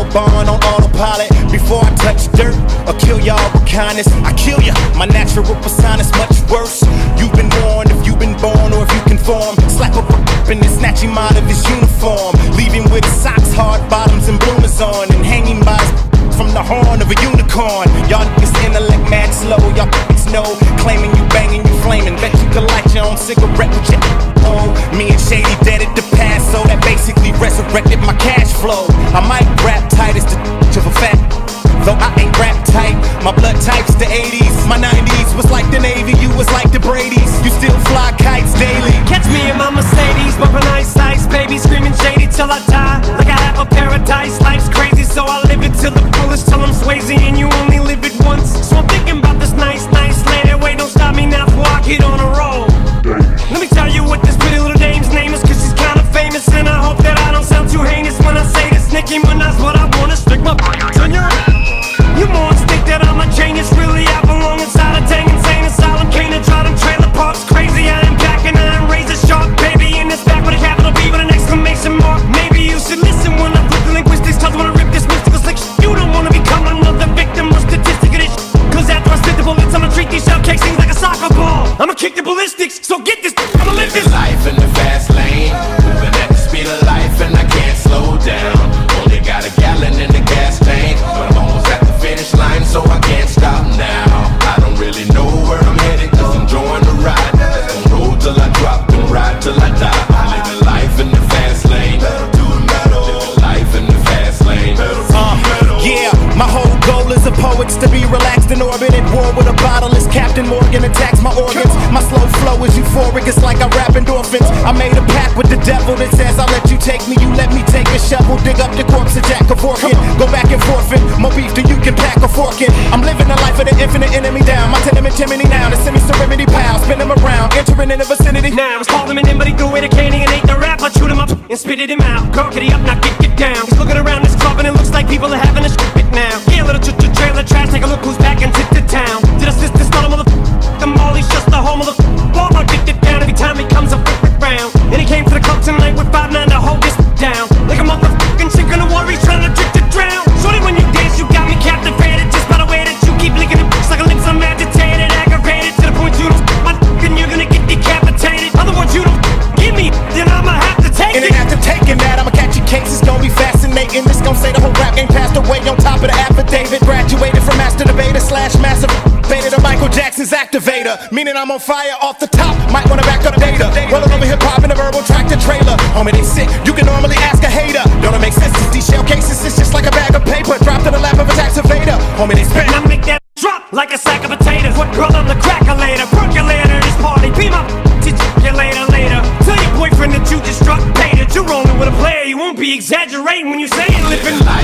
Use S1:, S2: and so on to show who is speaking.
S1: born on autopilot. Before I touch dirt or kill y'all with kindness, I kill ya. My natural persona's much worse. You've been warned if you've been born or if you conform. Slap up and then snatch him out of his uniform, leave him with his socks, hard bottoms, and bloomers on, and hanging by his from the horn of a unicorn. Y'all niggas intellect mad slow. Y'all niggas know, claiming you banging, you flaming. Bet you can light your own cigarette with your oh. Me and Shady dead at the past, so that basically resurrected my cash flow. I might rap tight as the of a fact, though I ain't rap tight. My blood type's the 80s, my 90s was like the Navy, you was like the Brady's. You still fly kites daily.
S2: Catch me in my Mercedes, bumping ice ice, baby, screaming shady till I die. Like I have a paradise, life's crazy, so I live it till the fullest, till I'm Swayze, and you only live it once. So I'm thinking about this nice lady. Wait, don't stop me now before I get on a roll. Let me tell you what this pretty little dame's name is, cause she's kinda famous, and I hope that I don't sound too heinous when I say this. Nicki Minaj, what I wanna stick my on your. You morons think that I'm a genius, really I belong inside a dang insane asylum. Can't draw them trailer parks crazy. I am back and I am razor sharp, baby, in this back with a capital B with an exclamation mark. Maybe you should listen when I flip the linguistics, cause I wanna rip this mystical slick shit. You don't wanna become another victim or statistic of this shit, cause after I spit the bullets I'ma treat these shell cakes things like a soccer ball. I'ma kick the ballistics, so get this, I'ma live this
S3: life in the fast lane, moving at the speed of life and I can't slow down. Only got a gallon in the gas tank, but I'm almost at the finish line, so I can't stop now. I don't really know where I'm headed, cause I'm enjoying the ride. Just gon' roll till I drop and ride till I die. I'm living life in the fast lane, living life in the fast lane.
S1: Yeah, my whole goal as a poet's to be relaxed in orbit at war with a bottle as Captain Morgan attacks my organs. My slow flow is euphoric, it's like I rap endorphins. I made a pact with the devil that says I'll let you take me, you let me take a shovel, dig up the corpse of Jack Kevorkian. Go back and forfeit, more beef than you can pack a fork in. I'm living the life of the infinite enemy down. My tenement chimney now, the semi-serenity pal. Spin him around, entering in the vicinity.
S2: Now I was calling him in, but he threw away the candy and ate the rap. I chewed him up and spitted him out. Girl, get up, now get down. He's looking around this club and it looks like people are having a shit now. Yeah, little trailer trash, take a look who's back into the town. Did a sister start a motherfucker? Molly's just the home of the ball. I'll get it down every time he comes up round. And he came to the club tonight with 5'9" to hold this down. Like a motherfucking chicken of water, he's trying to trick to drown. Shorty, when you dance, you got me captivated. Just by the way that you keep licking it, like a lips, I'm agitated, aggravated, to the point you don't my and you're gonna get decapitated. Other words, you don't give me, then I'ma have to take it.
S1: And after taking that, I'ma catch your case, it's gonna be fascinating. This gon' say the whole rap game passed away on top of the affidavit. Graduated from master debater / massive beta to Michael Jackson's activator, meaning I'm on fire off the top. Might wanna back up the data. Rolling over hip hop in a verbal tractor trailer. Homie, they sick. You can normally ask a hater. Don't it make sense? These shell cases, it's just like a bag of paper dropped in the lap of a tax evader. Homie, they spit.
S2: And I make that drop like a sack of potatoes. What girl on the cracker later? Percolator, this party. Be my later. Tell your boyfriend that you just struck paid that you're rolling with a player. You won't be exaggerating when you say it. Living life